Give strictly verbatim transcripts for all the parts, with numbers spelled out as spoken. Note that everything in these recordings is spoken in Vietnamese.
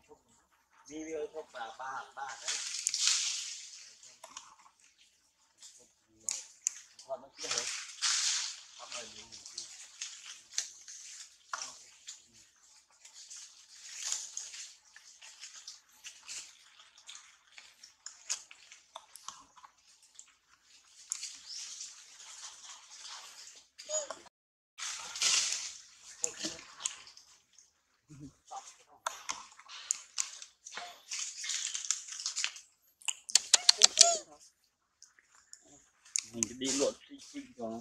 đi với thuốc là ba ba đấy còn nó chưa hết cảm ơn mình đi lộn xinh xinh cho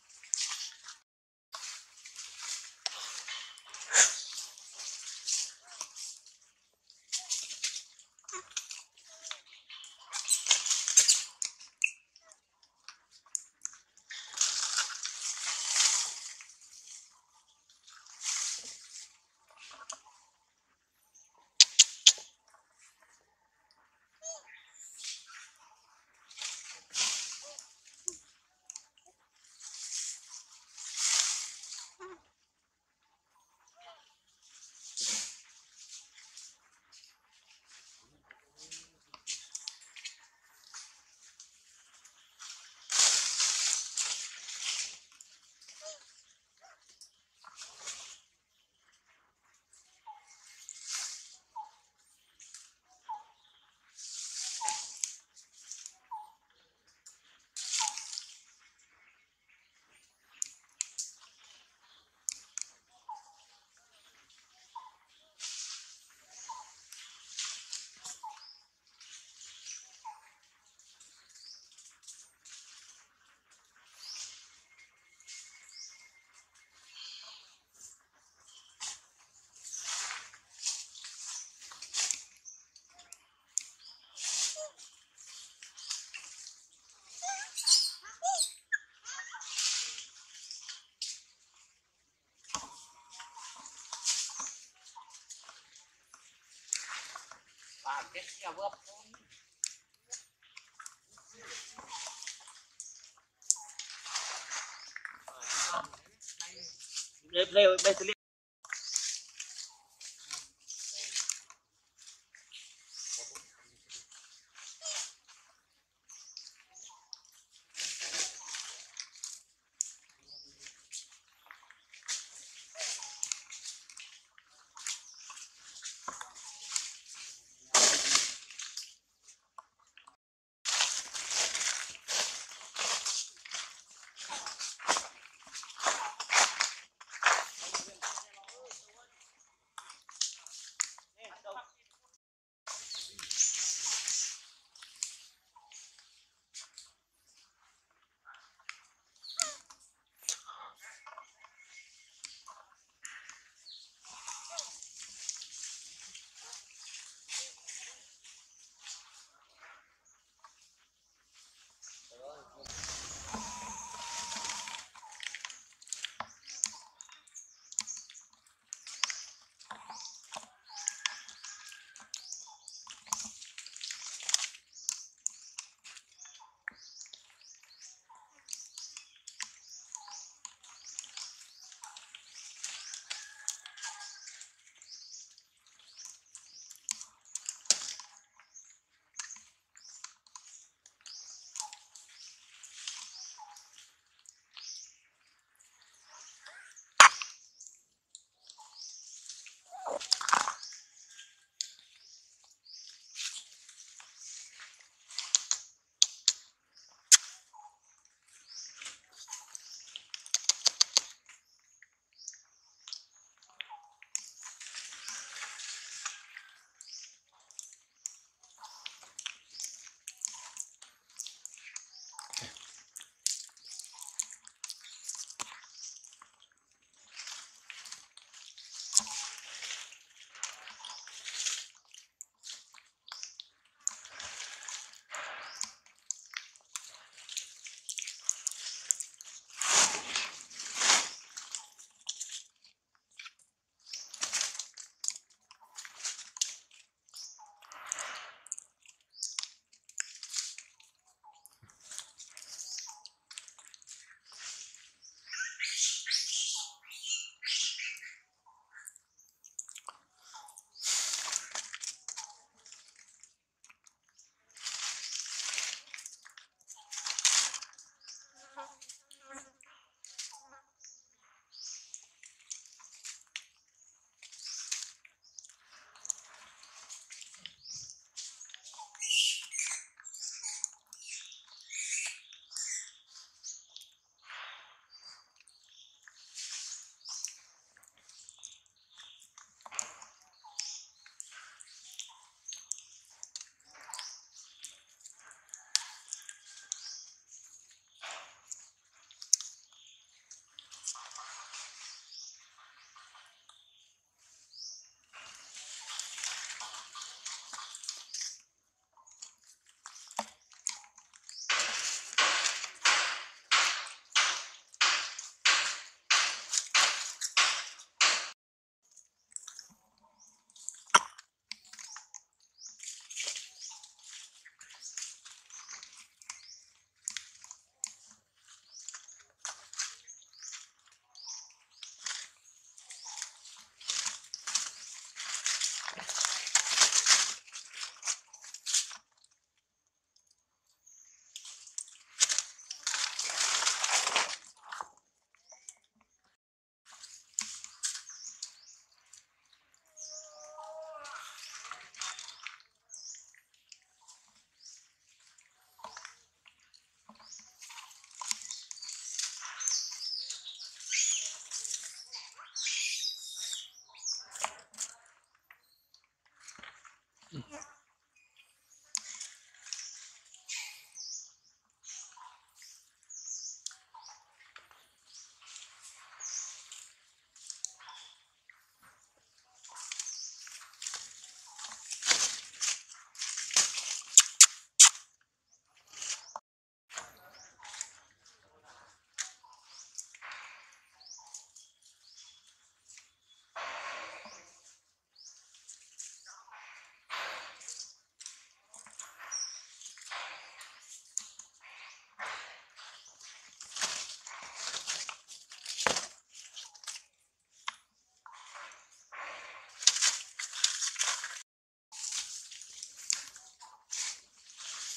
cái nhà vấp đây đây đây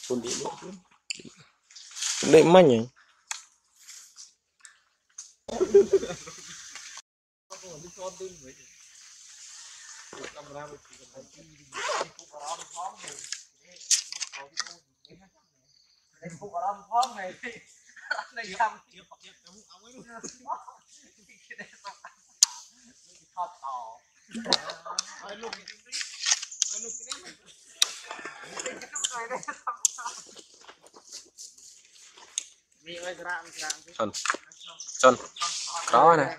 phun đi luôn đây mấy nhỉ Tròn tròn đó này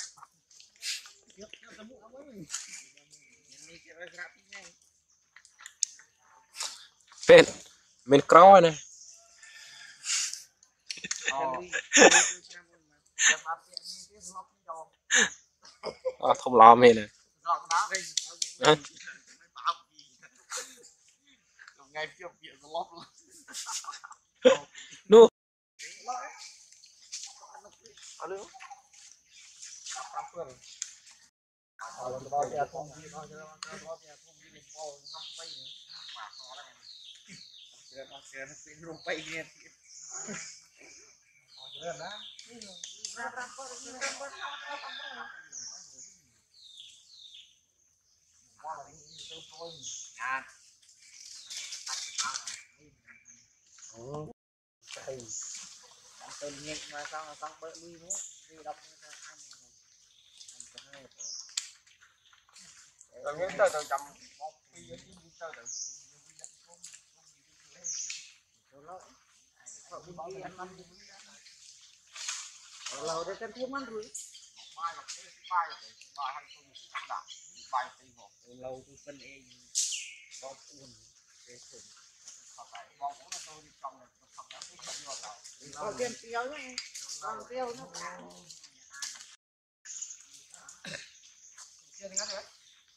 bên bên cỏ này à, thông lòm này nè nu tên nhện mà sao mà xong bớt đi nữa đi đập rồi nghe tới từ chậm một khi tới từ lâu đấy cái thuốc ăn rồi lâu tôi phân em con uốn để thử có tiền tiêu nhá còn tiêu nó chưa ngắt đấy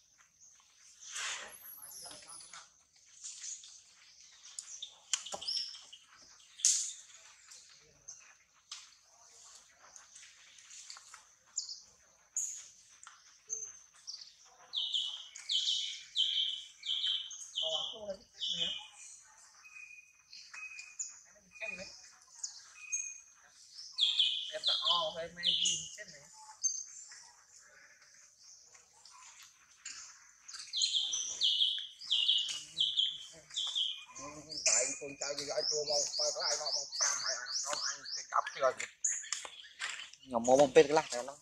phải mang gì chết này tại con trai gì ai chua mong phải có ai mong cam hay không ăn thì cắp rồi ngọc mô bông pet cái lắc này nó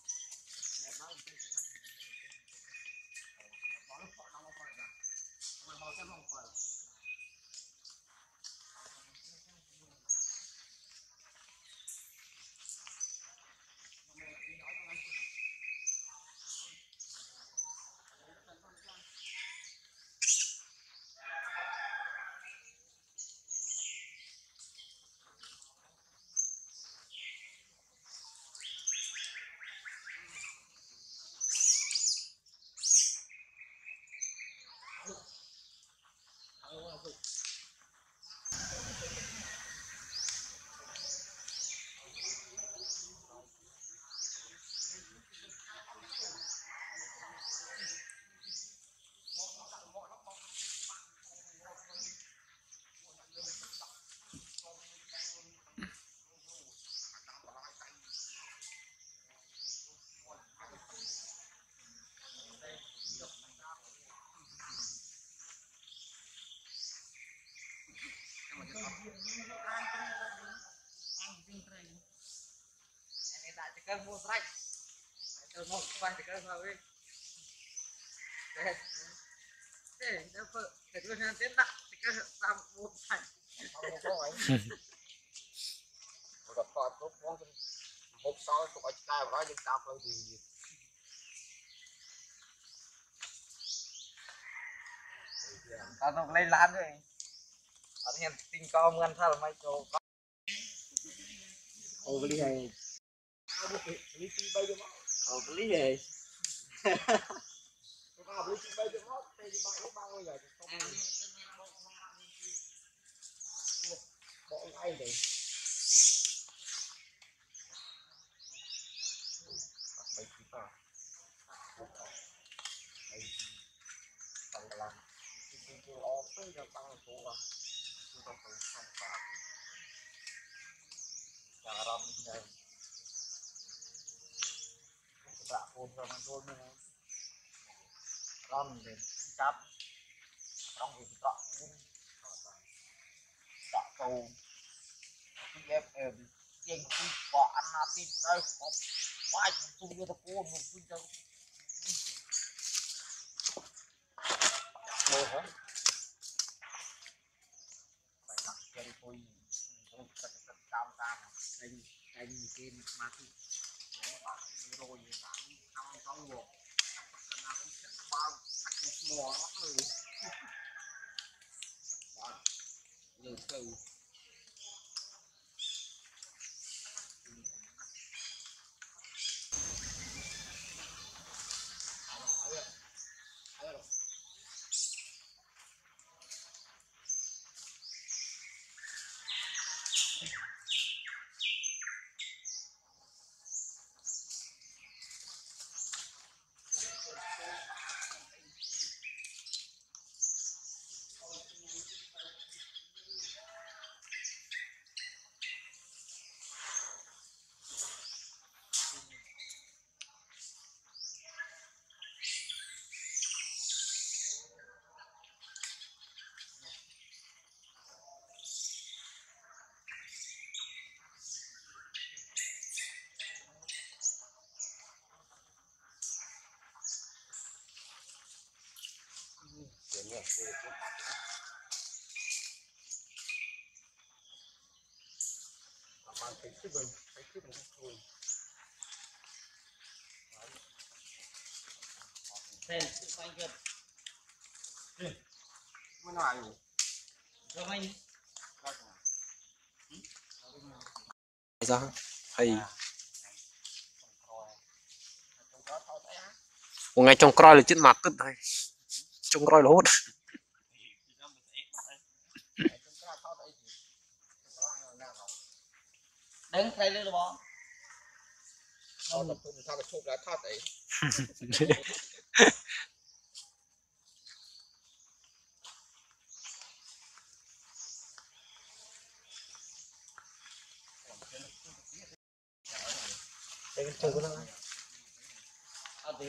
cái mua rách tôi mua quay thì cái rồi thế nếu vợ thì tôi đang tiến đặt thì cái làm một thành gặp con tốt quá một sau tôi tay vào những cam thôi thì tao nó lấy lan rồi anh em tin con ngân thal mai cho ô cái này lý trí bay cho nó ô cái này tôi vào lý trí bay cho nó thì bạn nó bao giờ thì không bỏ ngay để bay chỉ vào bay tăng là cái cái cái ó tới cho tăng số à Jangan ram ini. Tak pun ram pun ni. Ram ni cap. Ram ni tak pun. Tak tahu. Em em yang tu buat anak tu dah kop. Wah, tu dia tu pun tu dah. Oh, ha. Phải nặng chân tôi tôi cất cất cam cam anh anh trên mà thì nó rồi tám năm sáu một cất nào cũng sẽ bao một mò nó rồi nhiều từ bạn thấy cái bình thấy cái bình thường Sen, quay gần. mới nói rồi Cho anh. sao hay một ngày trồng coi là chết mặt tức thôi trồng coi là hốt Đứng thay lên bó. tao tập trung tao cái chụp lá thoát đấy đây chơi cái đó À tí.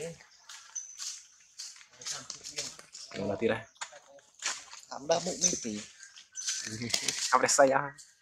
là tí đây Thắm đã bụng mấy tí. học để xây á